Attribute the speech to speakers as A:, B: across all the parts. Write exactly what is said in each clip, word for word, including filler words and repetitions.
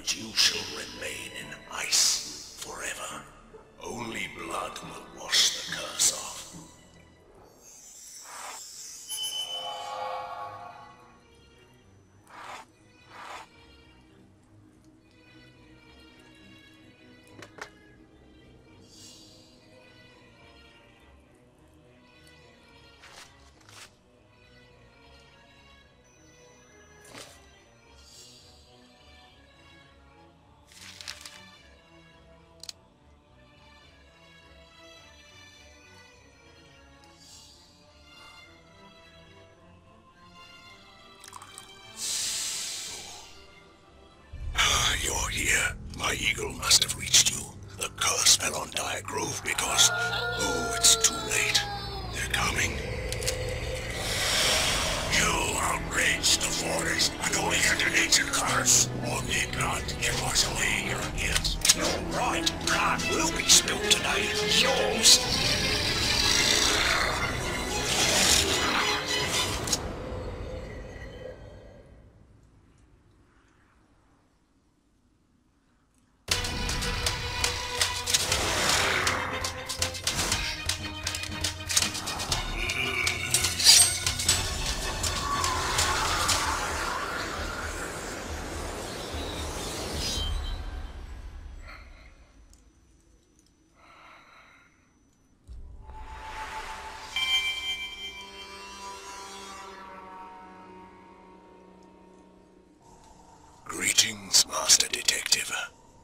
A: and you shall remain in ice forever. Only blood will wash the curse off. You're here. My eagle must have reached you. The curse fell on Dire Grove because... Oh, it's too late. They're coming. You outraged the forest and only had an ancient curse. Only blood can wash away your guilt. You're right. Blood will be spilled today. Yours. Greetings, Master Detective.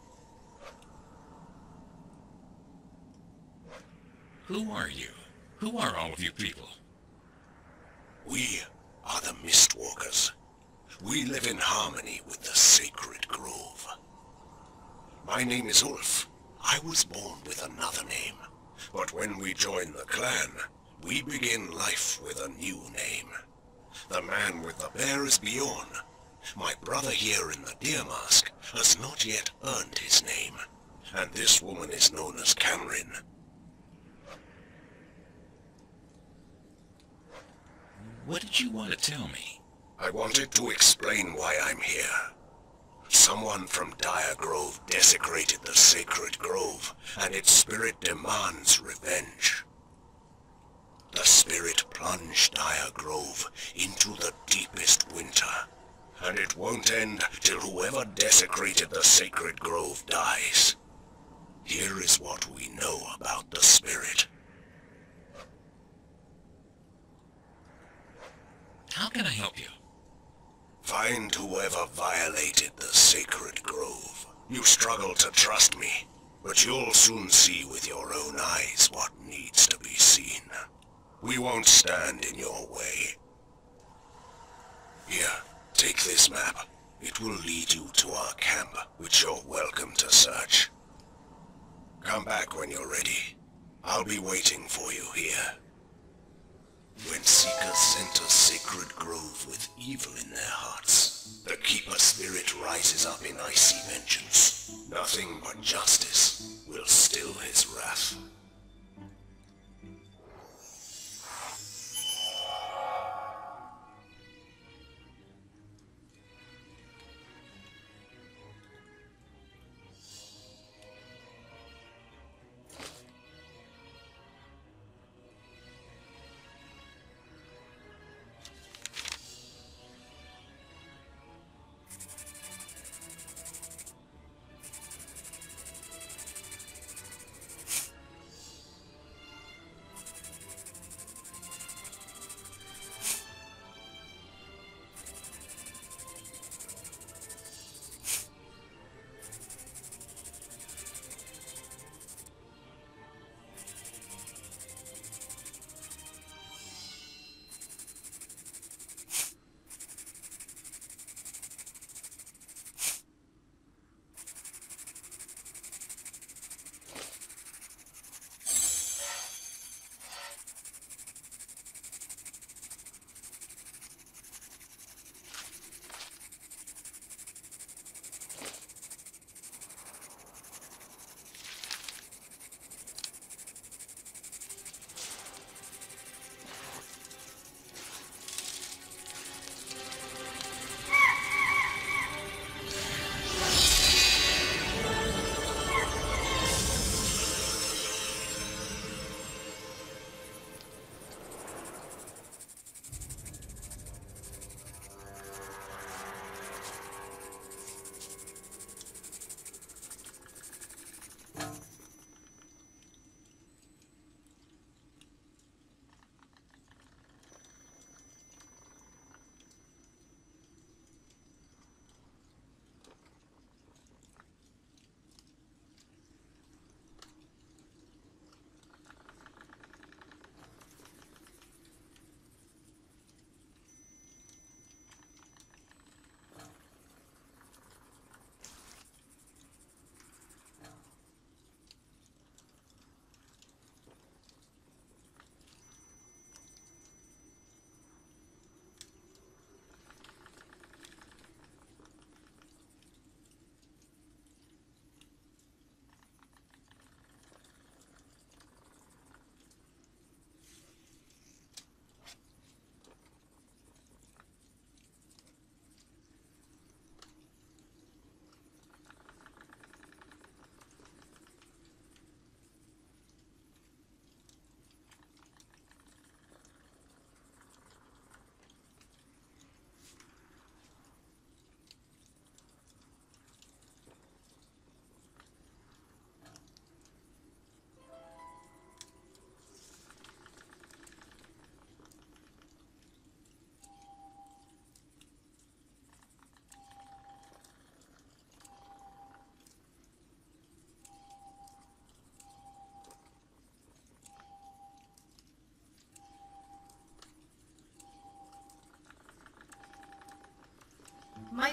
B: Who are you? Who are all of you people?
A: We are the Mistwalkers. We live in harmony with the sacred grove. My name is Ulf. I was born with another name. But when we join the clan, we begin life with a new name. The man with the bear is Bjorn. My brother here in the deer mask has not yet earned his name. And this woman is known as Camrin.
B: What did you want to tell me?
A: I wanted to explain why I'm here. Someone from Dire Grove desecrated the sacred grove, and its spirit demands revenge. The spirit plunged Dire Grove into the deepest winter, and it won't end till whoever desecrated the sacred grove dies. Here is what we know about the spirit.
B: How can I help you?
A: Find whoever violated the sacred grove. You struggle to trust me, but you'll soon see with your own eyes what needs to be seen. We won't stand in your way. Here, take this map. It will lead you to our camp, which you're welcome to search. Come back when you're ready. I'll be waiting for you here. When seekers enter sacred grove with evil in their hearts, the keeper spirit rises up in icy vengeance. Nothing but justice will still his wrath.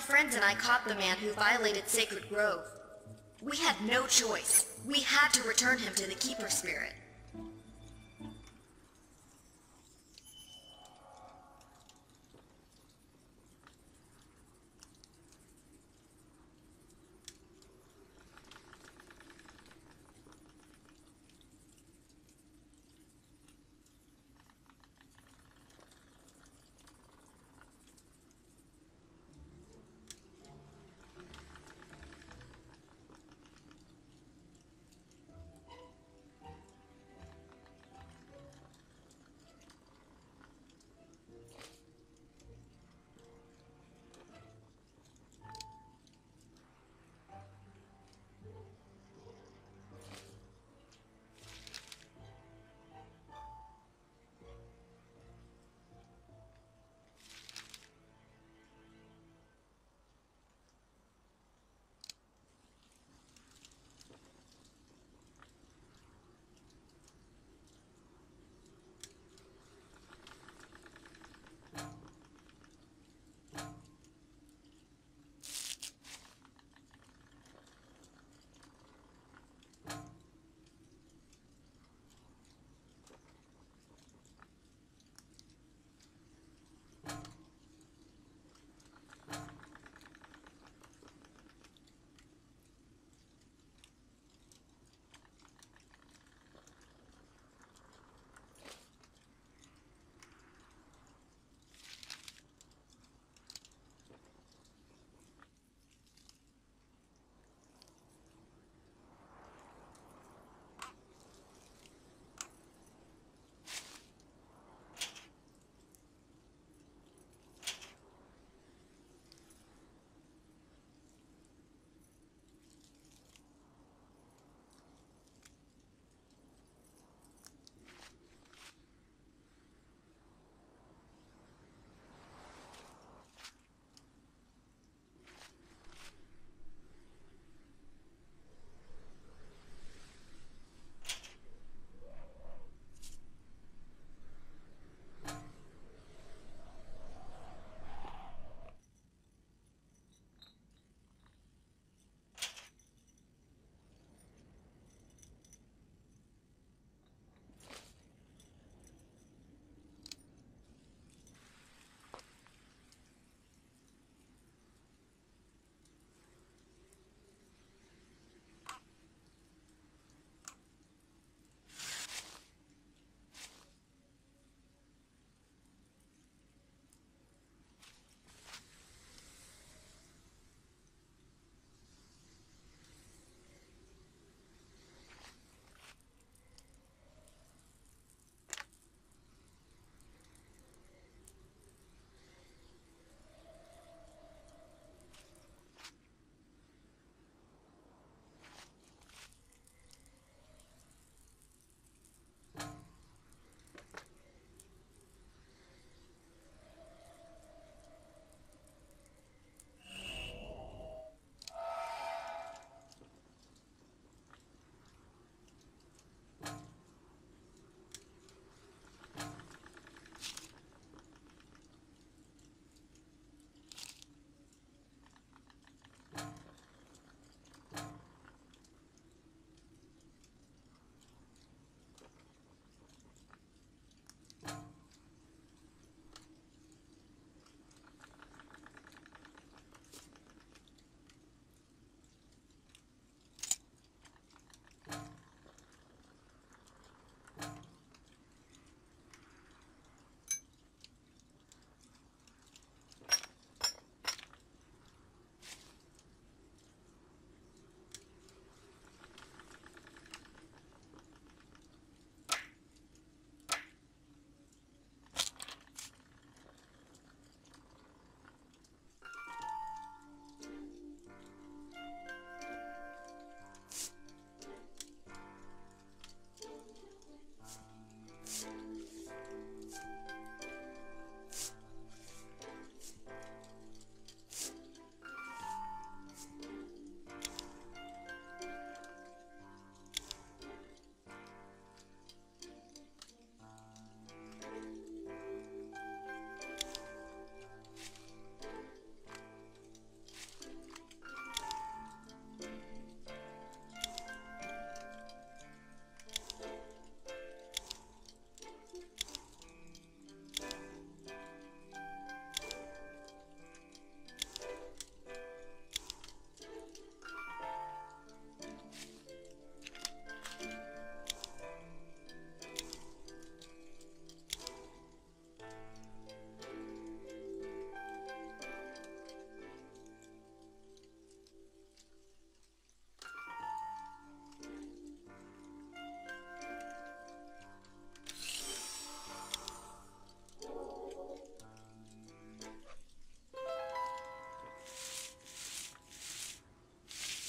C: friends and I caught the man who violated Sacred Grove. We had no choice. We had to return him to the Keeper Spirit.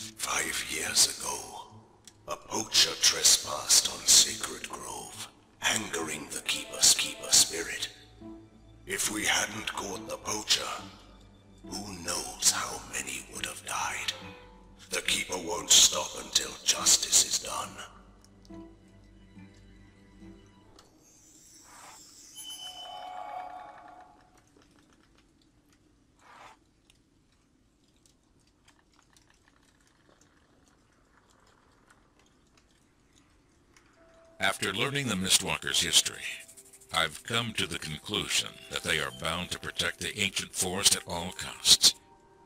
A: Five years ago, a poacher trespassed on Sacred Grove, angering the Keeper's Keeper spirit. If we hadn't caught the poacher, who knows how many would have died. The Keeper won't stop until justice is done.
B: After learning the Mistwalkers' history, I've come to the conclusion that they are bound to protect the ancient forest at all costs.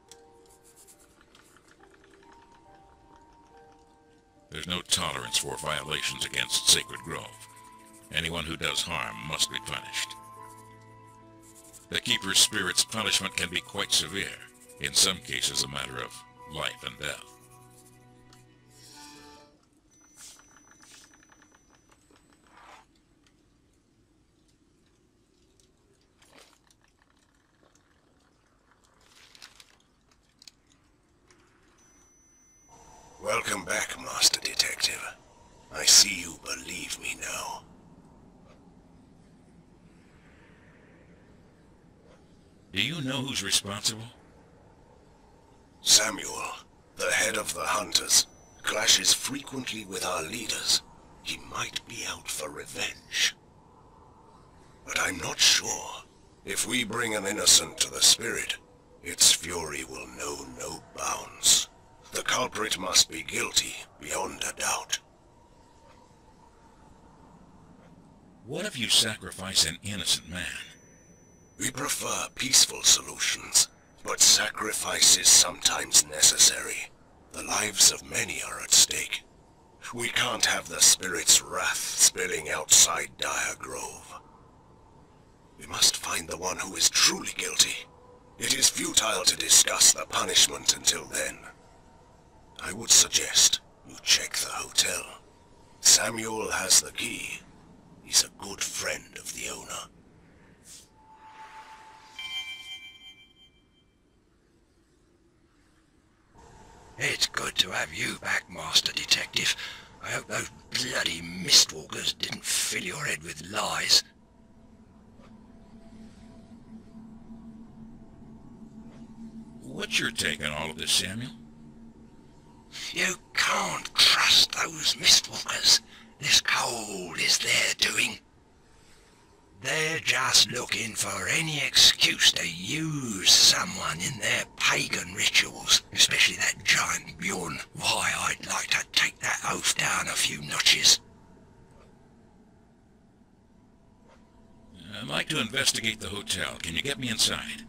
B: There's no tolerance for violations against Sacred Grove. Anyone who does harm must be punished. The Keeper's Spirit's punishment can be quite severe, in some cases a matter of life and death.
A: Welcome back, Master Detective. I see you believe me now.
B: Do you know who's responsible?
A: Samuel, the head of the Hunters, clashes frequently with our leaders. He might be out for revenge. But I'm not sure. If we bring an innocent to the Spirit, its fury will know no bounds. The culprit must be guilty, beyond a doubt.
B: What if you sacrifice an innocent man?
A: We prefer peaceful solutions, but sacrifice is sometimes necessary. The lives of many are at stake. We can't have the Spirit's wrath spilling outside Dire Grove. We must find the one who is truly guilty. It is futile to discuss the punishment until then. I would suggest you check the hotel. Samuel has the key. He's a good friend of the owner.
D: It's good to have you back, Master Detective. I hope those bloody Mistwalkers didn't fill your head with lies.
B: What's your take on all of this, Samuel?
D: You can't trust those Mistwalkers. This cold is their doing. They're just looking for any excuse to use someone in their pagan rituals, especially that giant Bjorn. Why, I'd like to take that oath down a few notches.
B: I'd like to investigate the hotel. Can you get me inside?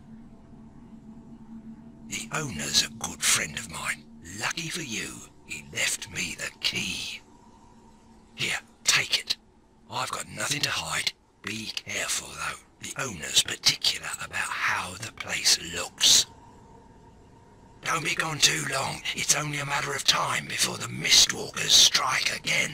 D: The owner's a good friend of mine. Lucky for you, he left me the key. Here, take it. I've got nothing to hide. Be careful, though. The owner's particular about how the place looks. Don't be gone too long. It's only a matter of time before the Mistwalkers strike again.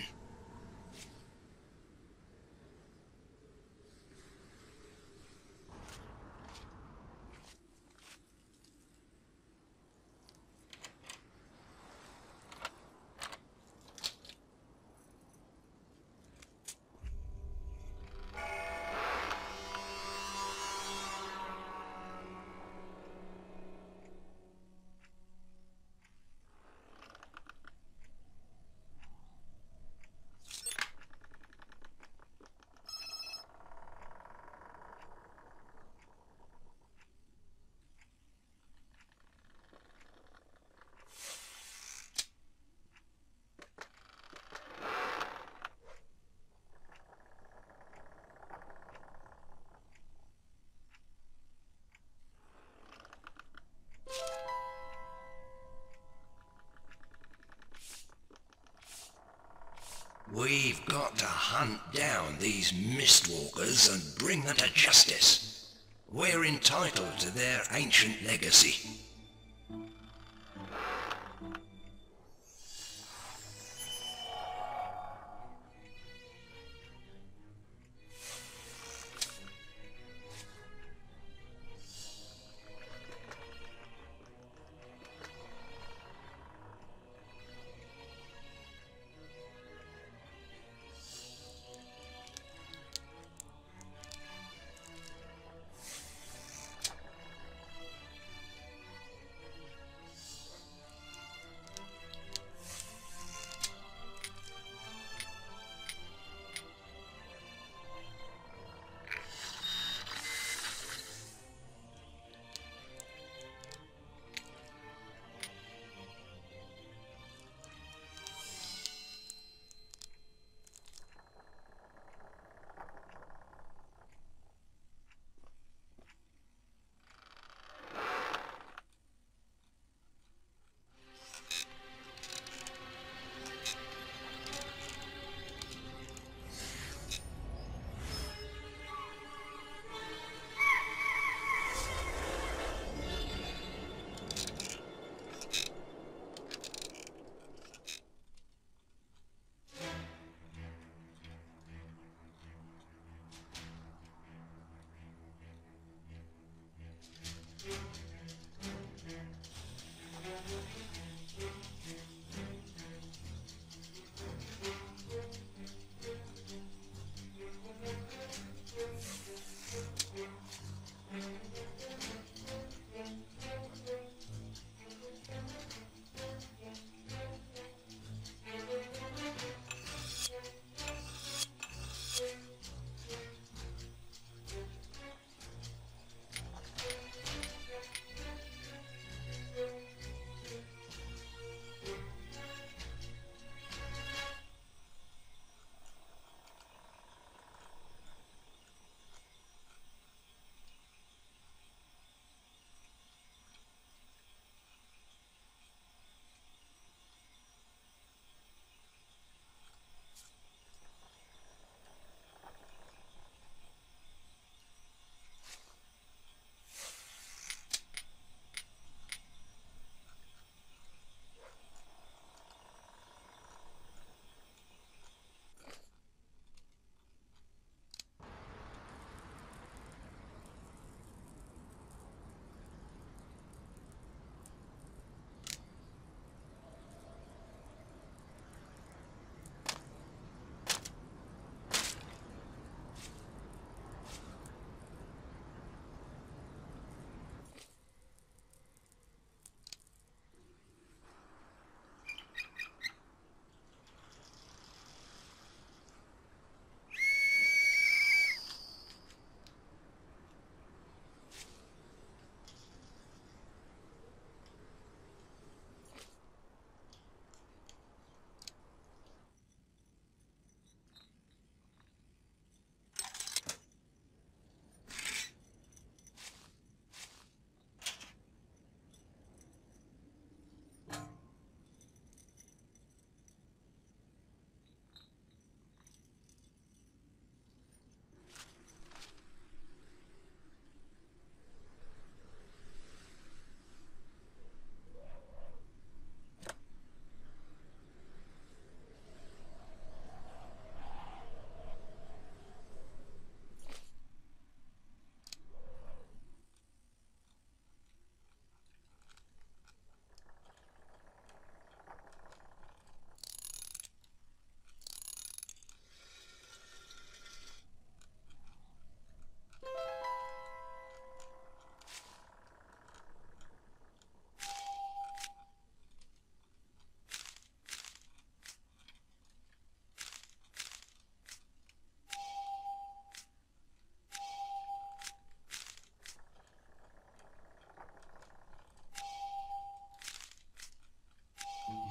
D: We've got to hunt down these Mistwalkers and bring them to justice. We're entitled to their ancient legacy.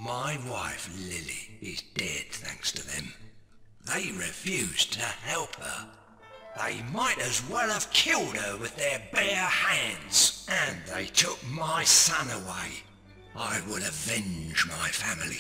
D: My wife, Lily, is dead thanks to them. They refused to help her. They might as well have killed her with their bare hands. And they took my son away. I will avenge my family.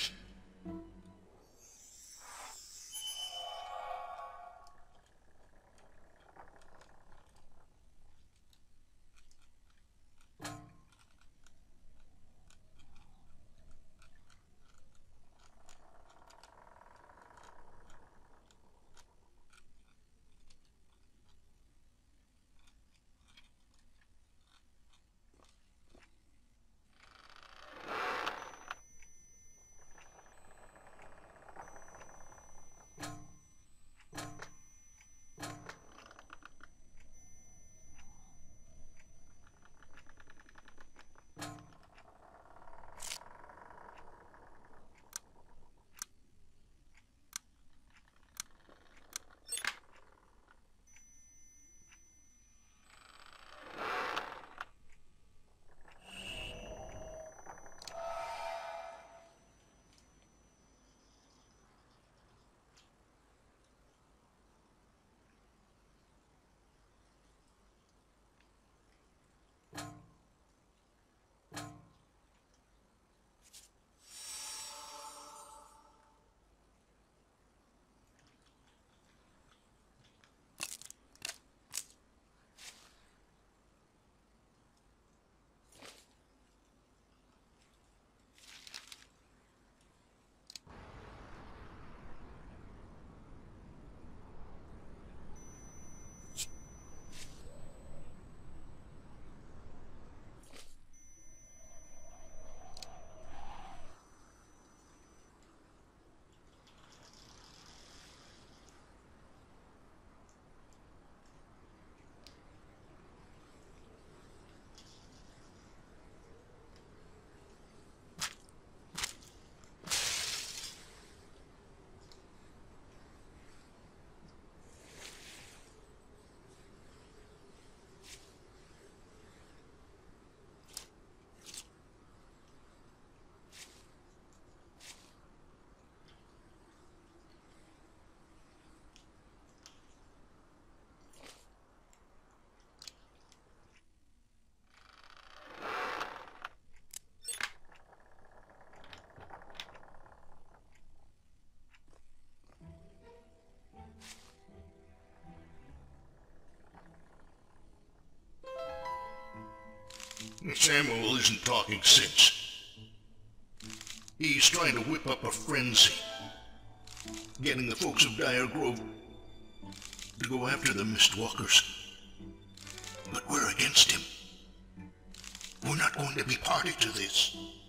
A: Samuel isn't talking sense. He's trying to whip up a frenzy, getting the folks of Dire Grove to go after the Mistwalkers. But we're against him. We're not going to be party to this.